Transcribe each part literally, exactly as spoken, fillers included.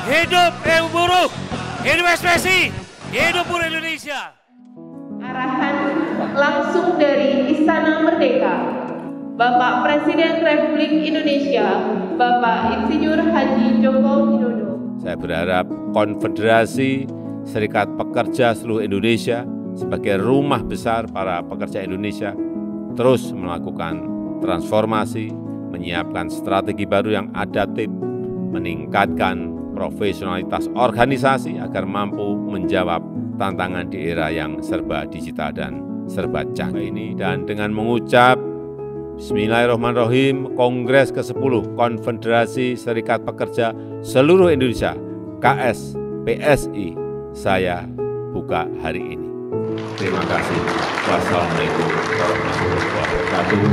Hidup Ibu Buruh, hidup S P S I, hidup buruh Indonesia. Arahan langsung dari Istana Merdeka, Bapak Presiden Republik Indonesia, Bapak Insinyur Haji Joko Widodo. Saya berharap Konfederasi Serikat Pekerja seluruh Indonesia sebagai rumah besar para pekerja Indonesia terus melakukan transformasi, menyiapkan strategi baru yang adaptif, meningkatkan profesionalitas organisasi agar mampu menjawab tantangan di era yang serba digital dan serba canggih ini. Dan dengan mengucap Bismillahirrahmanirrahim, Kongres ke sepuluh Konfederasi Serikat Pekerja seluruh Indonesia K S P S I saya buka hari ini. Terima kasih. Wassalamualaikum warahmatullahi wabarakatuh.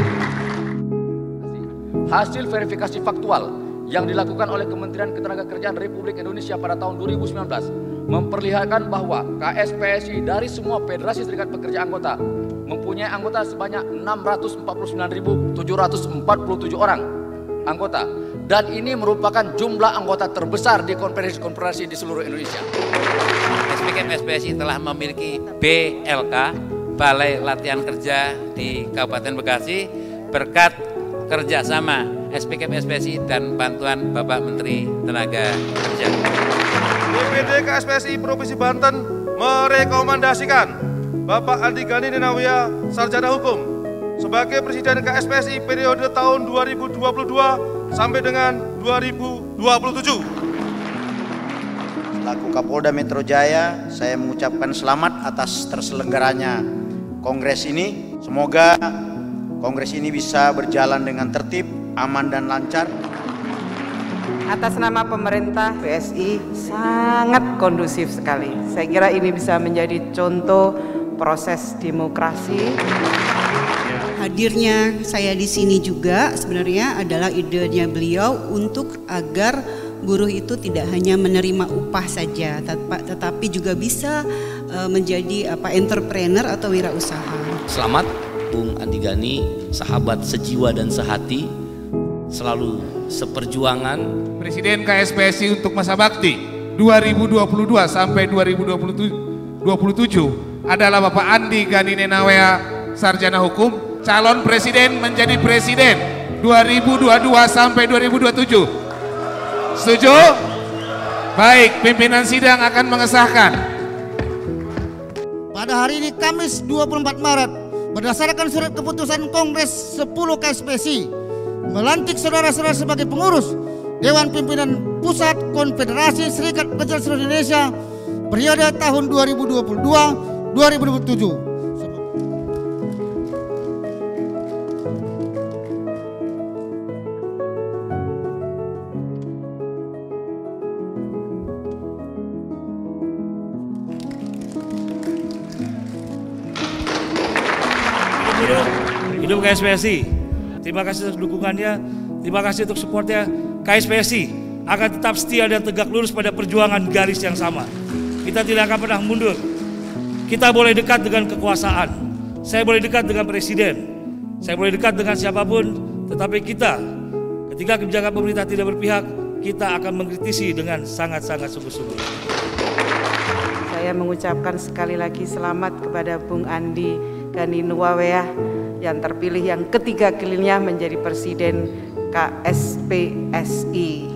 Hasil verifikasi faktual yang dilakukan oleh Kementerian Ketenagakerjaan Republik Indonesia pada tahun dua ribu sembilan belas memperlihatkan bahwa K S P S I dari semua Federasi Serikat Pekerja anggota mempunyai anggota sebanyak enam ratus empat puluh sembilan ribu tujuh ratus empat puluh tujuh orang anggota, dan ini merupakan jumlah anggota terbesar di konfederasi-konfederasi di seluruh Indonesia. S P K M S P S I telah memiliki B L K, Balai Latihan Kerja di Kabupaten Bekasi, berkat kerjasama S P K M S P S I dan bantuan Bapak Menteri Tenaga Kerja. D P D K S P S I Provinsi Banten merekomendasikan Bapak Andi Gani Nenawea, Sarjana Hukum, sebagai Presiden K S P S I periode tahun dua ribu dua puluh dua sampai dengan dua ribu dua puluh tujuh. Selaku Kapolda Metro Jaya, saya mengucapkan selamat atas terselenggaranya kongres ini. Semoga kongres ini bisa berjalan dengan tertib, aman dan lancar. Atas nama pemerintah, P S I sangat kondusif sekali. Saya kira ini bisa menjadi contoh proses demokrasi. Hadirnya saya di sini juga sebenarnya adalah idenya beliau untuk agar buruh itu tidak hanya menerima upah saja, tetapi juga bisa menjadi apa entrepreneur atau wirausaha. Selamat Bung Andi Gani, sahabat sejiwa dan sehati, selalu seperjuangan. Presiden K S P S I untuk masa bakti dua ribu dua puluh dua sampai dua ribu dua puluh tujuh adalah Bapak Andi Gani Nenawea, Sarjana Hukum, calon presiden menjadi presiden dua ribu dua puluh dua sampai dua ribu dua puluh tujuh. Setuju? Baik, pimpinan sidang akan mengesahkan. Pada hari ini Kamis dua puluh empat Maret, berdasarkan surat keputusan Kongres sepuluh K S P S I melantik saudara-saudara sebagai pengurus Dewan Pimpinan Pusat Konfederasi Serikat Pekerja seluruh Indonesia periode tahun dua ribu dua puluh dua sampai dua ribu dua puluh tujuh. Hidup, hidup K S P S I. Terima kasih atas dukungannya, terima kasih untuk supportnya. K S P S I akan tetap setia dan tegak lurus pada perjuangan garis yang sama. Kita tidak akan pernah mundur. Kita boleh dekat dengan kekuasaan, saya boleh dekat dengan presiden, saya boleh dekat dengan siapapun, tetapi kita, ketika kebijakan pemerintah tidak berpihak, kita akan mengkritisi dengan sangat-sangat sungguh-sungguh. Saya mengucapkan sekali lagi selamat kepada Bung Andi Gani Nenawea yang terpilih yang ketiga kalinya menjadi Presiden K S P S I.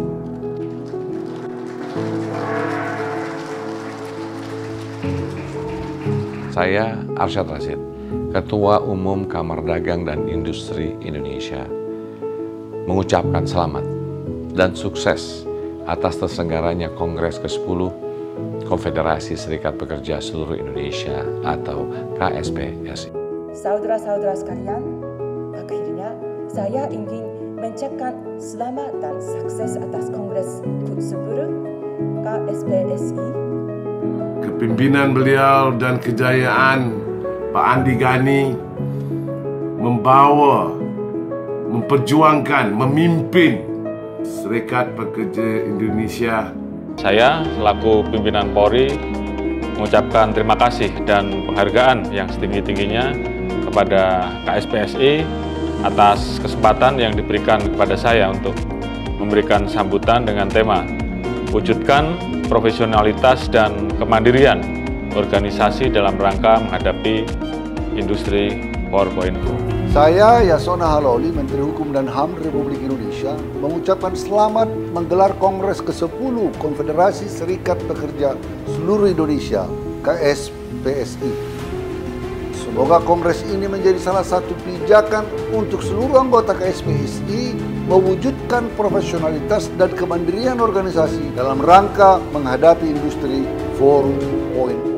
Saya Arsyad Rashid, Ketua Umum Kamar Dagang dan Industri Indonesia, mengucapkan selamat dan sukses atas terselenggaranya Kongres ke sepuluh Konfederasi Serikat Pekerja seluruh Indonesia atau K S P S I. Saudara-saudara sekalian, akhirnya saya ingin mengucapkan selamat dan sukses atas Kongres ke sepuluh K S P S I. Kepimpinan beliau dan kejayaan Pak Andi Gani membawa, memperjuangkan, memimpin Serikat Pekerja Indonesia. Saya selaku pimpinan Polri mengucapkan terima kasih dan penghargaan yang setinggi-tingginya kepada K S P S I atas kesempatan yang diberikan kepada saya untuk memberikan sambutan dengan tema wujudkan profesionalitas dan kemandirian organisasi dalam rangka menghadapi industri empat titik nol. Saya Yasona Haloli, Menteri Hukum dan H A M Republik Indonesia, mengucapkan selamat menggelar Kongres ke sepuluh Konfederasi Serikat Pekerja Seluruh Indonesia K S P S I. Semoga Kongres ini menjadi salah satu pijakan untuk seluruh anggota K S P S I mewujudkan profesionalitas dan kemandirian organisasi dalam rangka menghadapi industri empat titik nol.